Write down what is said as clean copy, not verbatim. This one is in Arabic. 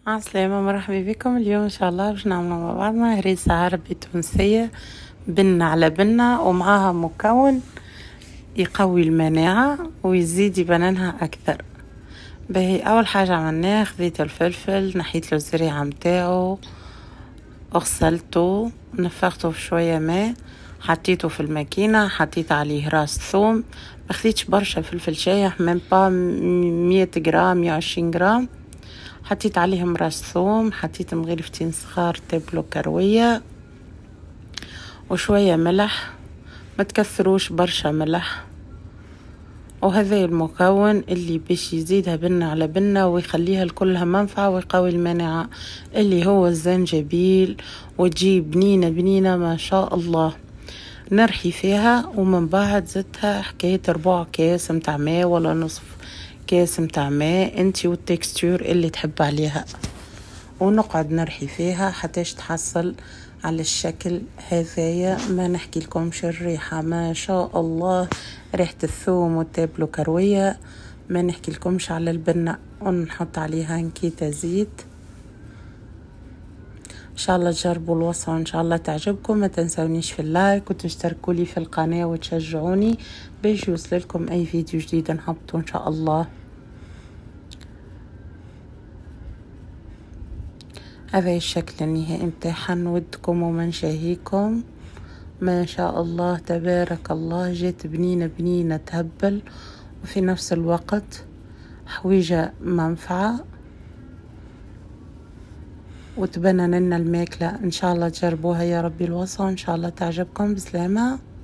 عسلامة، مرحبا بكم. اليوم ان شاء الله باش نعملوا مع بعضنا هريسة عربي تونسية بنة على بنة، ومعاها مكون يقوي المناعة ويزيد يبننها اكثر. باهي، اول حاجة عملناها خذيت الفلفل، نحيت له الزريعة متاعو، غسلته، نفخته في شوية ماء، حطيته في الماكينة، حطيت عليه راس ثوم. ما خذيتش برشا فلفل شايح، من با 100 غرام 120 غرام. حطيت عليهم راس ثوم، حطيت مغرفتين صغار تبلو كروية وشوية ملح، ما تكثروش برشا ملح. وهذا المكون اللي باش يزيدها بنة على بنة ويخليها لكلها منفعة ويقوي المناعة، اللي هو الزنجبيل، وتجيب بنينة بنينة ما شاء الله. نرحي فيها، ومن بعد زدتها حكاية 4 كاس متاع ماء ولا نصف كاس متاع ماء، انتي والتكستور اللي تحب عليها، ونقعد نرحي فيها حتى تحصل على الشكل هذايا. ما نحكي لكمش الريحة ما شاء الله، ريحة الثوم والتابلو كروية، ما نحكي لكمش على البنة. ونحط عليها نكيتة زيت. ان شاء الله تجربوا الوصفة وان شاء الله تعجبكم. ما تنسونيش في اللايك وتشتركوا لي في القناة وتشجعوني باش يوصل لكم اي فيديو جديد نحطه ان شاء الله. هذا الشكل النهائي متاعها، نودكم ومنشاهيكم. ما شاء الله تبارك الله، جات بنينة بنينة تهبل، وفي نفس الوقت حويجة منفعة وتبنن لنا الماكلة. ان شاء الله تجربوها يا ربي الوصفة، وان شاء الله تعجبكم. بسلامة.